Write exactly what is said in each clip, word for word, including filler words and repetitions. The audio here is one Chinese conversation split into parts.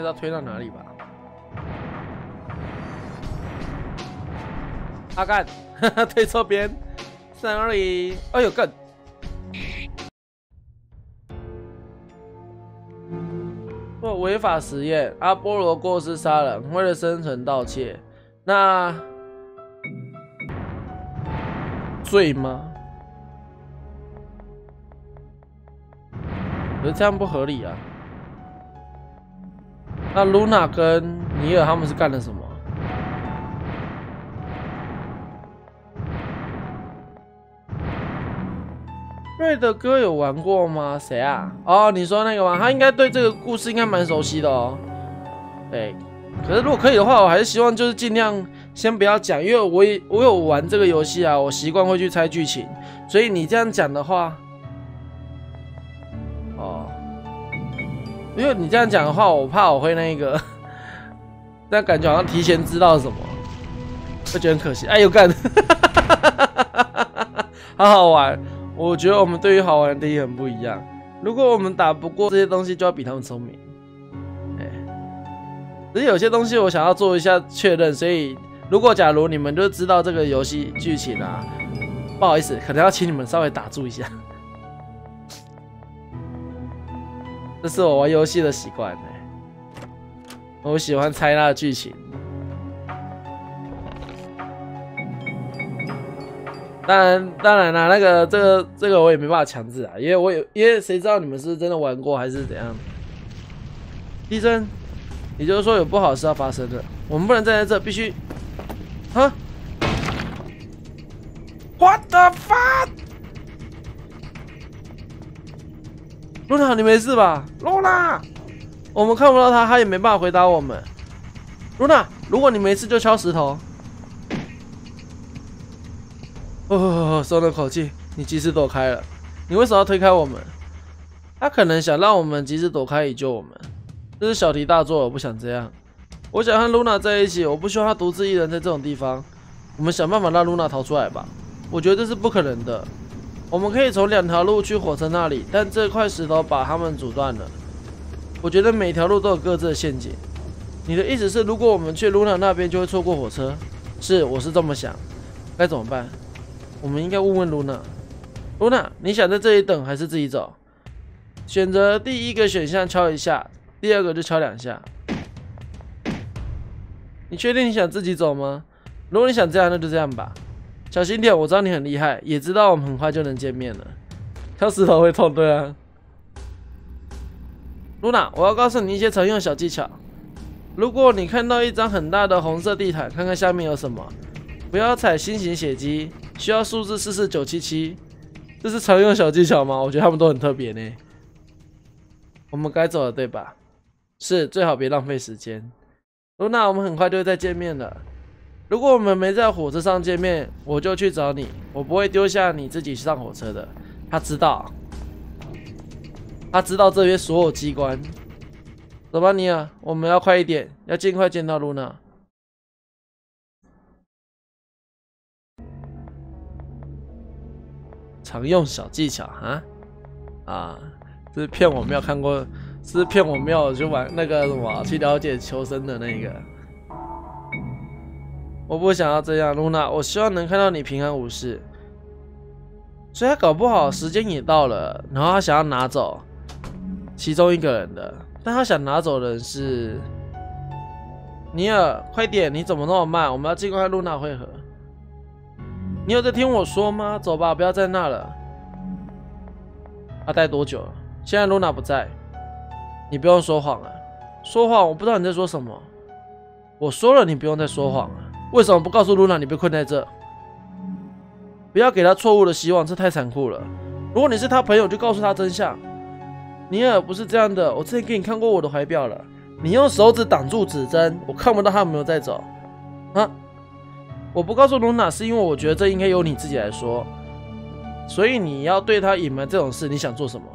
是要推到哪里吧？阿干，推错边。三二一，哎呦干！做违法实验，阿波罗过失杀人，为了生存盗窃，那罪吗？可是这样不合理啊。那露娜跟尼尔他们是干了什么？瑞的哥有玩过吗？谁啊？哦，你说那个吗？他应该对这个故事应该蛮熟悉的哦。对，可是如果可以的话，我还是希望就是尽量先不要讲，因为我也我有玩这个游戏啊，我习惯会去猜剧情，所以你这样讲的话，哦，因为你这样讲的话，我怕我会那个，但感觉好像提前知道什么，会觉得很可惜。哎呦干，好好玩。我觉得我们对于好玩的定义很不一样。如果我们打不过这些东西，就要比他们聪明。哎，只是有些东西我想要做一下确认，所以如果假如你们就知道这个游戏剧情啊，不好意思，可能要请你们稍微打住一下。这是我玩游戏的习惯、欸，我喜欢猜它的剧情。当然，当然啦，那个这个这个我也没办法强制啊，因为我有，因为谁知道你们是不是真的玩过还是怎样？医生，也就是说有不好的事要发生了，我们不能站在这，必须，啊 ？What the fuck？ 露娜，你没事吧？露娜，我们看不到他，他也没办法回答我们。露娜，如果你没事就敲石头。哦，松了口气，你及时躲开了。你为什么要推开我们？他可能想让我们及时躲开以救我们。这是小题大做，我不想这样。我想和露娜在一起，我不希望她独自一人在这种地方。我们想办法让露娜逃出来吧。我觉得这是不可能的。我们可以从两条路去火车那里，但这块石头把他们阻断了。我觉得每条路都有各自的陷阱。你的意思是，如果我们去露娜那边，就会错过火车？是，我是这么想。该怎么办？我们应该问问露娜。露娜，你想在这里等还是自己走？选择第一个选项敲一下，第二个就敲两下。你确定你想自己走吗？如果你想这样，那就这样吧。小心点，我知道你很厉害，也知道我们很快就能见面了。敲石头会痛，对啊。露娜，我要告诉你一些常用小技巧。如果你看到一张很大的红色地毯，看看下面有什么。不要踩心形血迹，需要数字四四九七七。这是常用小技巧吗？我觉得他们都很特别呢。我们该走了，对吧？是，最好别浪费时间。露娜，我们很快就会再见面了。如果我们没在火车上见面，我就去找你，我不会丢下你自己上火车的。他知道，他知道这边所有机关。走吧，尼尔，我们要快一点，要尽快见到露娜。常用小技巧哈啊，这是骗我没有看过，是骗我没有去玩那个什么去了解求生的那个。我不想要这样，露娜，我希望能看到你平安无事。所以他搞不好时间也到了，然后他想要拿走其中一个人的，但他想拿走的人是尼尔，快点，你怎么那么慢？我们要尽快和露娜会合。你有在听我说吗？走吧，不要在那了。他待多久了？现在露娜不在，你不用说谎了。说谎？我不知道你在说什么。我说了，你不用再说谎了。为什么不告诉露娜你被困在这？不要给她错误的希望，这太残酷了。如果你是她朋友，就告诉她真相。尼尔不是这样的，我之前给你看过我的怀表了。你用手指挡住指针，我看不到他有没有在走。啊？我不告诉露娜，是因为我觉得这应该由你自己来说。所以你要对她隐瞒这种事，你想做什么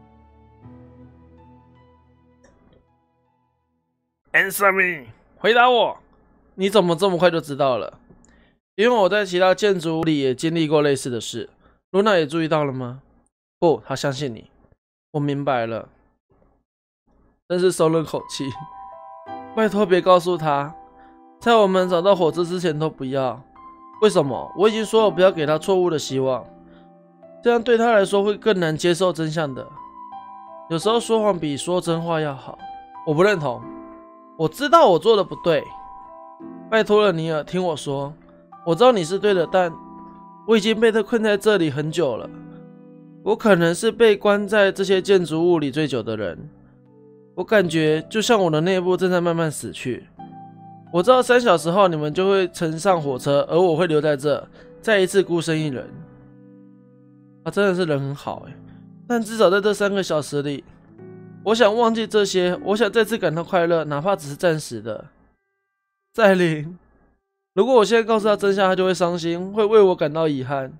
？Answer me， 回答我。你怎么这么快就知道了？因为我在其他建筑物里也经历过类似的事。露娜也注意到了吗？不，她相信你。我明白了。真是松了口气。 拜托别告诉他，在我们找到火车之前都不要。为什么？我已经说了不要给他错误的希望，这样对他来说会更难接受真相的。有时候说谎比说真话要好。我不认同，我知道我做的不对。拜托了，尼尔，听我说，我知道你是对的，但我已经被他困在这里很久了。我可能是被关在这些建筑物里最久的人。我感觉就像我的内部正在慢慢死去。我知道三小时后你们就会乘上火车，而我会留在这，再一次孤身一人。他真的是人很好哎，但至少在这三个小时里，我想忘记这些，我想再次感到快乐，哪怕只是暂时的。赛琳，如果我现在告诉他真相，他就会伤心，会为我感到遗憾。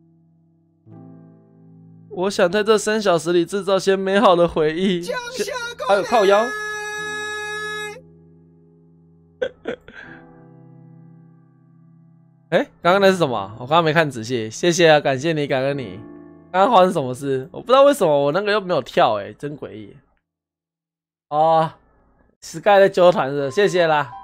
我想在这三小时里制造些美好的回忆。还有靠腰。哎，刚刚那是什么？我刚刚没看仔细。谢谢啊，感谢你，感恩你。刚刚发生什么事？我不知道为什么我那个又没有跳，哎，真诡异。哦 ，Sky 在纠团是，谢谢啦。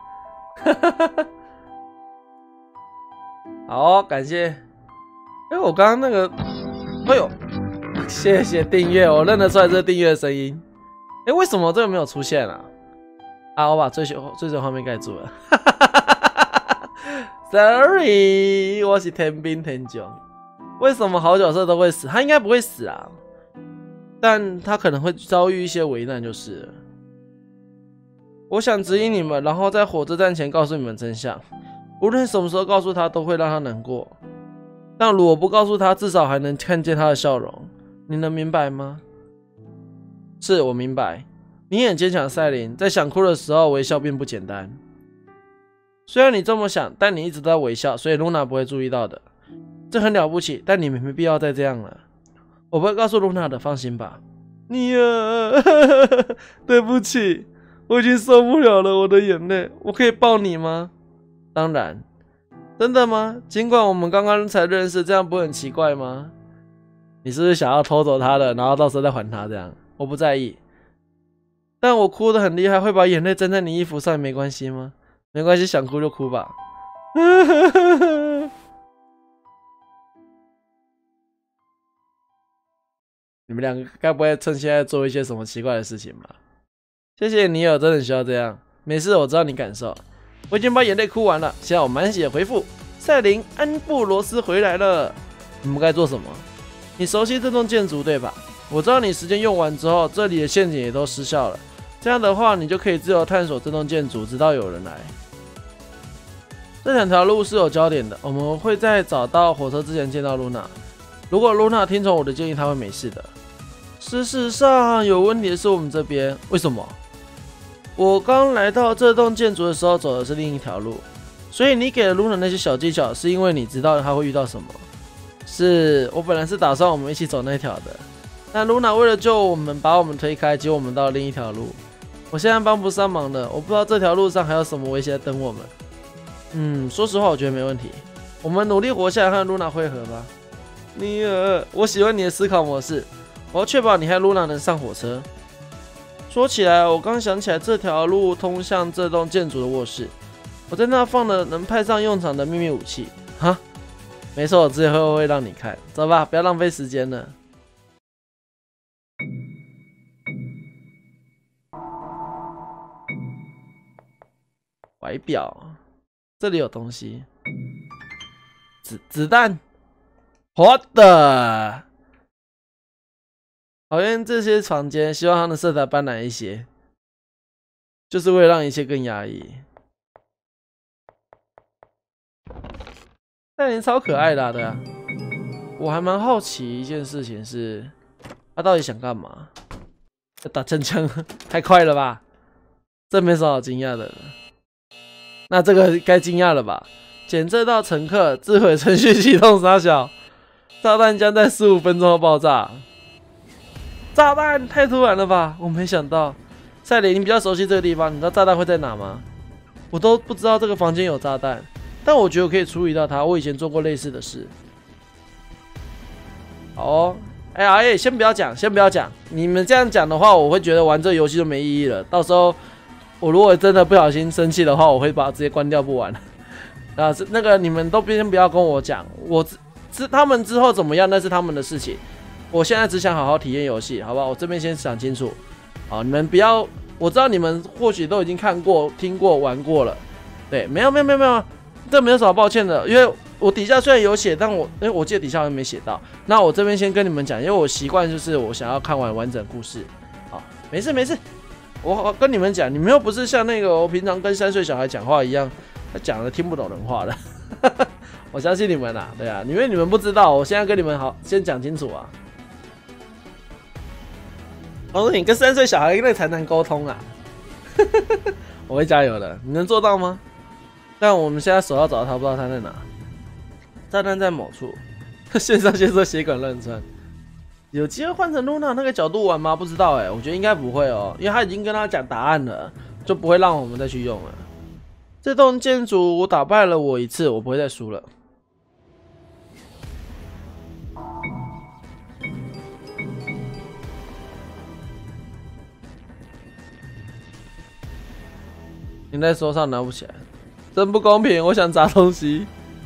好、哦，感谢。哎，我刚刚那个，哎呦，谢谢订阅，我认得出来这是订阅的声音。哎，为什么这个没有出现啊？啊，我把追求追求画面盖住了。Sorry， 我是天兵天将。为什么好角色都会死？他应该不会死啊，但他可能会遭遇一些危难就是了。我想指引你们，然后在火车站前告诉你们真相。无论什么时候告诉他，都会让他难过。但如果不告诉他，至少还能看见他的笑容。你能明白吗？是，我明白。你很坚强，赛琳。在想哭的时候，微笑并不简单。虽然你这么想，但你一直都在微笑，所以露娜不会注意到的。这很了不起，但你们没必要再这样了。我不会告诉露娜的，放心吧。你啊，对不起，我已经受不了了，我的眼泪。我可以抱你吗？当然。真的吗？尽管我们刚刚才认识，这样不会很奇怪吗？你是不是想要偷走他的，然后到时候再还他这样？我不在意。但我哭得很厉害，会把眼泪沾在你衣服上，没关系吗？没关系，想哭就哭吧。你们两个该不会趁现在做一些什么奇怪的事情吧？谢谢尼尔，真的需要这样。没事，我知道你感受。我已经把眼泪哭完了，现在我满血回复。赛琳·安布罗斯回来了，你们该做什么？你熟悉这栋建筑对吧？我知道你时间用完之后，这里的陷阱也都失效了。这样的话，你就可以自由探索这栋建筑，直到有人来。这两条路是有焦点的，我们会在找到火车之前见到露娜。如果露娜听从我的建议，她会没事的。事实上，有问题的是我们这边，为什么？我刚来到这栋建筑的时候，走的是另一条路，所以你给了露娜那些小技巧，是因为你知道她会遇到什么。是我本来是打算我们一起走那条的，但露娜为了救我们，把我们推开，接我们到另一条路。我现在帮不上忙了，我不知道这条路上还有什么危险等我们。嗯，说实话，我觉得没问题。我们努力活下来，和露娜会合吧。尼尔，我喜欢你的思考模式。我要确保你和露娜能上火车。说起来，我刚想起来这条路通向这栋建筑的卧室，我在那放了能派上用场的秘密武器。哈，没错，我之后会让你看。走吧，不要浪费时间了。怀表，这里有东西。子子弹，我的！讨厌这些房间，希望它的色彩斑斓一些，就是为了让一切更压抑。赛琳超可爱的、啊，对啊。我还蛮好奇一件事情是，他到底想干嘛？打真枪太快了吧？这没什么好惊讶的了。那这个该惊讶了吧？检测到乘客自毁程序启动杀小，炸弹将在十五分钟后爆炸。炸弹太突然了吧！我没想到。赛琳，你比较熟悉这个地方，你知道炸弹会在哪吗？我都不知道这个房间有炸弹，但我觉得我可以处理到它。我以前做过类似的事。好哦，哎呀，哎，先不要讲，先不要讲。你们这样讲的话，我会觉得玩这个游戏就没意义了。到时候我如果真的不小心生气的话，我会把它直接关掉不玩。啊，是那个你们都先不要跟我讲，我之他们之后怎么样那是他们的事情。我现在只想好好体验游戏，好不好？我这边先想清楚。好，你们不要，我知道你们或许都已经看过、听过、玩过了。对，没有没有没有没有，这没有什么抱歉的，因为我底下虽然有写，但我因为我记得底下好像没写到。那我这边先跟你们讲，因为我习惯就是我想要看完完整故事。好，没事没事，我跟你们讲，你们又不是像那个我平常跟三岁小孩讲话一样，他讲的听不懂人话的。我相信你们啦，对啊，因为你们不知道，我现在跟你们好先讲清楚啊。我说你跟三岁小孩那才能沟通啊。我会加油的，你能做到吗？但我们现在手要找他，不知道他在哪。炸弹在某处，线上先说血管乱窜。有机会换成露娜那个角度玩吗？不知道哎、欸，我觉得应该不会哦，因为他已经跟他讲答案了，就不会让我们再去用了。这栋建筑打败了我一次，我不会再输了。你在手上拿不起来，真不公平！我想砸东西。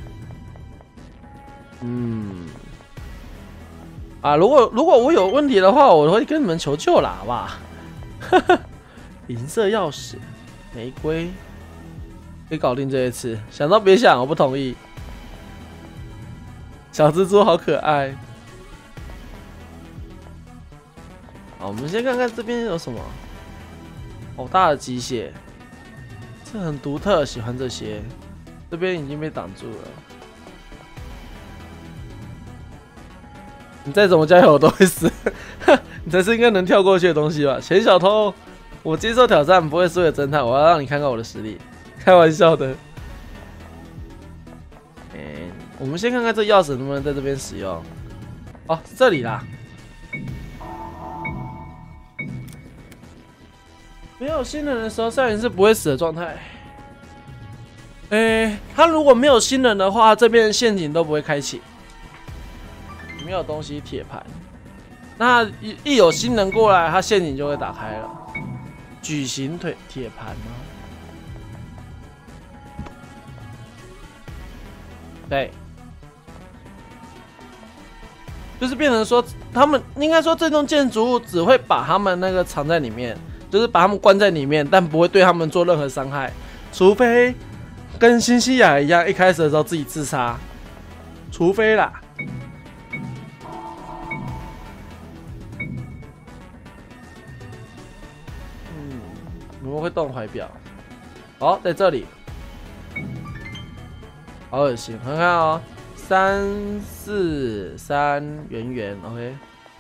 嗯，啊，如果如果我有问题的话，我会跟你们求救啦，好吧？银色钥匙，玫瑰，可以搞定这一次。想到别想，我不同意。小蜘蛛好可爱。好，我们先看看这边有什么。好大的机械。这很独特，喜欢这些。这边已经被挡住了，你再怎么加油我都会死。你才是应该能跳过去的东西吧？钱小偷，我接受挑战，不会输给侦探，我要让你看看我的实力。开玩笑的。欸、我们先看看这钥匙能不能在这边使用。哦，是这里啦。没有新人的时候，少年是不会死的状态。诶、欸，他如果没有新人的话，这边陷阱都不会开启。没有东西，铁盘。那一一有新人过来，他陷阱就会打开了。矩形腿铁盘吗？对，就是变成说，他们应该说这栋建筑物只会把他们那个藏在里面。就是把他们关在里面，但不会对他们做任何伤害，除非跟新西亚一样，一开始的时候自己自杀，除非啦。嗯，怎么会动怀表？哦，在这里，好恶心！看看哦，三四三圆圆 ，OK。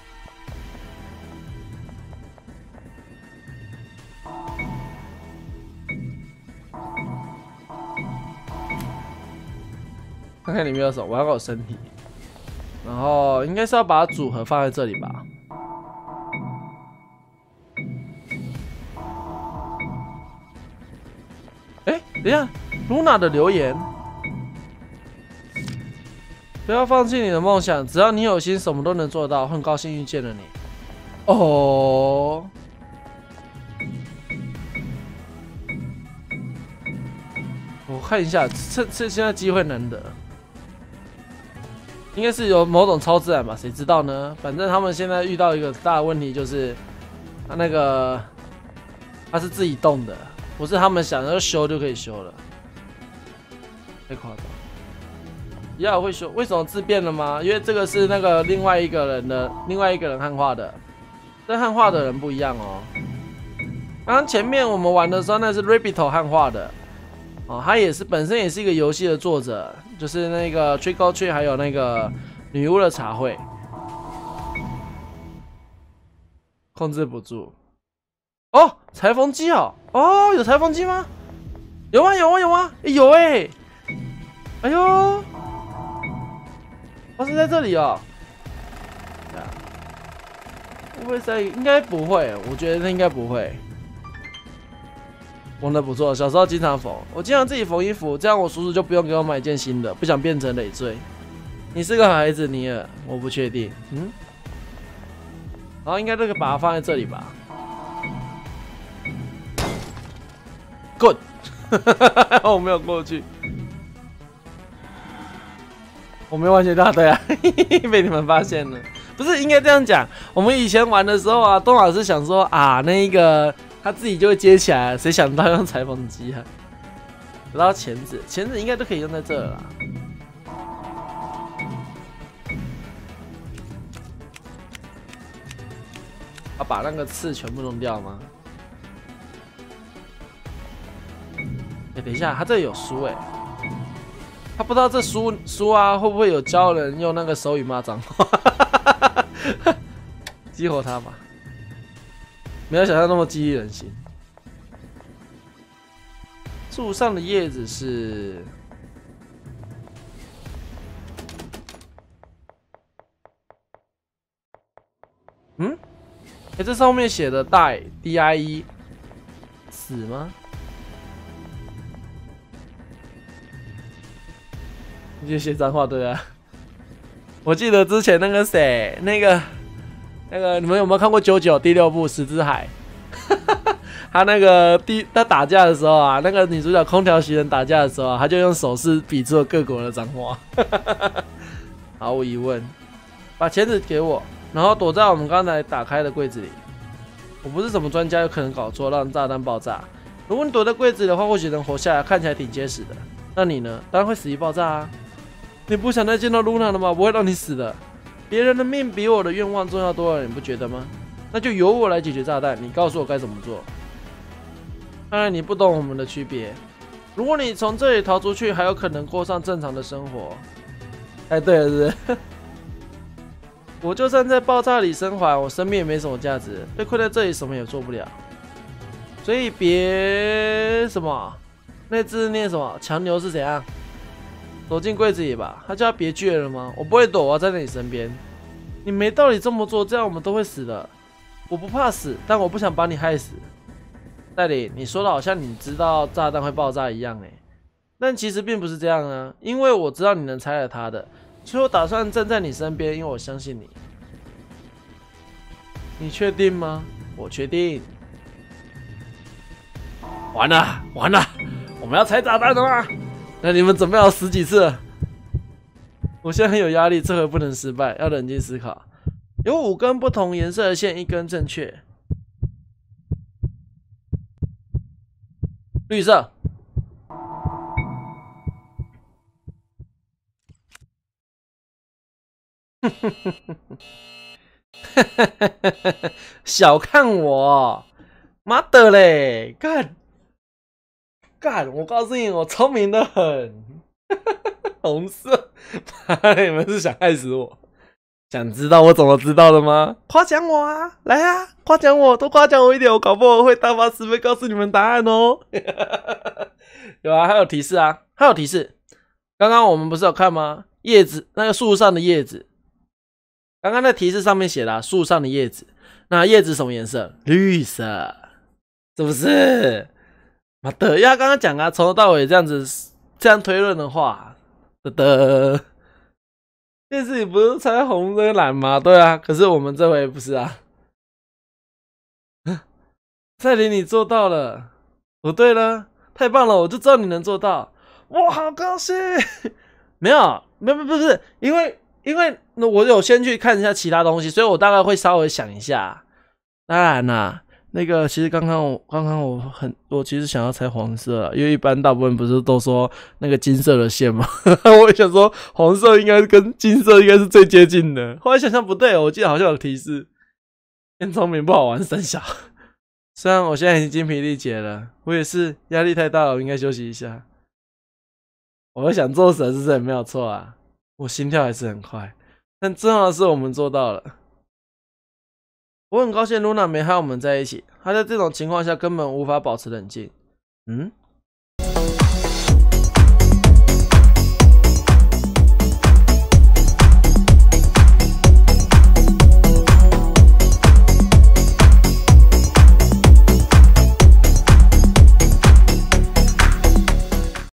看看里面有什么，我要搞身体，然后应该是要把组合放在这里吧。哎、欸，等一下，露娜的留言，不要放弃你的梦想，只要你有心，什么都能做到。很高兴遇见了你。哦。我看一下，趁趁现在机会难得。应该是有某种超自然吧，谁知道呢？反正他们现在遇到一个大的问题，就是他那个他是自己动的，不是他们想要修就可以修了，太夸张。亚尔会修，为什么字变了吗？因为这个是那个另外一个人的，另外一个人汉化的，跟汉化的人不一样哦。刚刚前面我们玩的时候，那是 Rabbito 汉化的。哦，他也是本身也是一个游戏的作者，就是那个 Trick or Treat 还有那个女巫的茶会，控制不住。哦，裁缝机哦，哦，有裁缝机吗？有啊有啊有啊，欸、有哎、欸，哎呦，哦是在这里哦。会不会在？应该不会，我觉得应该不会。缝的不错，小时候经常缝，我经常自己缝衣服，这样我叔叔就不用给我买一件新的，不想变成累赘。你是个好孩子，尼尔，我不确定，嗯。然后应该这个把它放在这里吧。 滚！我没有过去，我没完全答对啊，被你们发现了。不是应该这样讲？我们以前玩的时候啊，东老师想说啊，那一个他自己就会接起来，谁想到用裁缝机啊？得到钳子，钳子应该都可以用在这啦。要把那个刺全部弄掉吗？哎、欸，等一下，他这里有书哎、欸，他不知道这书书啊会不会有教人用那个手语骂脏话？激活他吧，没有想象那么激励人心。树上的叶子是，嗯，哎、欸，这上面写的 die D I E 死吗？你就写脏话对啊？我记得之前那个谁，那个那个，你们有没有看过九九第六部《石之海》？他那个第他打架的时候啊，那个女主角空调袭人打架的时候啊，他就用手势比出了各国的脏话。毫无疑问，把钳子给我，然后躲在我们刚才打开的柜子里。我不是什么专家，有可能搞错，让炸弹爆炸。如果你躲在柜子里的话，或许能活下来，看起来挺结实的。那你呢？当然会死于爆炸啊！你不想再见到露娜了吗？不会让你死的。别人的命比我的愿望重要多了，你不觉得吗？那就由我来解决炸弹，你告诉我该怎么做。看来你不懂我们的区别。如果你从这里逃出去，还有可能过上正常的生活。哎，对了，是不是？我就算在爆炸里生还，我生命也没什么价值，被困在这里什么也做不了。所以别什么，那字念什么？强牛是怎样？躲进柜子里吧。他叫他别倔了吗？我不会躲，我要站在你身边。你没道理这么做，这样我们都会死的。我不怕死，但我不想把你害死。代理，你说的好像你知道炸弹会爆炸一样哎，但其实并不是这样啊，因为我知道你能拆了它的，所以我打算站在你身边，因为我相信你。你确定吗？我确定。完了完了，我们要拆炸弹了吗？那你们准备好十几次了？我现在很有压力，这回不能失败，要冷静思考。有五根不同颜色的线，一根正确。绿色。小看我，妈的嘞！干干，我告诉你，我聪明的很。红色，你们是想害死我？想知道我怎么知道的吗？夸奖我啊，来啊，夸奖我，多夸奖我一点，我搞不好会大发慈悲告诉你们答案哦。有啊，还有提示啊，还有提示。刚刚我们不是有看吗？叶子，那个树上的叶子。刚刚那提示上面写了、啊、树上的叶子，那叶子什么颜色？绿色，是不是？妈的，要刚刚讲啊，从头到尾这样子这样推论的话，的的。电视里不是猜红跟蓝吗？对啊，可是我们这回不是啊。赛琳，你做到了！哦，对了，太棒了，我就知道你能做到，我好高兴。没有，没有，不是，因为因为我有先去看一下其他东西，所以我大概会稍微想一下。当然啦，那个其实刚刚我刚刚我很我其实想要猜黄色，因为一般大部分不是都说那个金色的线吗？我也想说黄色应该跟金色应该是最接近的，后来想想不对，我记得好像有提示，变聪明不好玩，三小。虽然我现在已经精疲力竭了，我也是压力太大了，我应该休息一下。我想做神是也没有错啊，我心跳还是很快，但重要的是我们做到了。我很高兴露娜没和我们在一起，她在这种情况下根本无法保持冷静。嗯，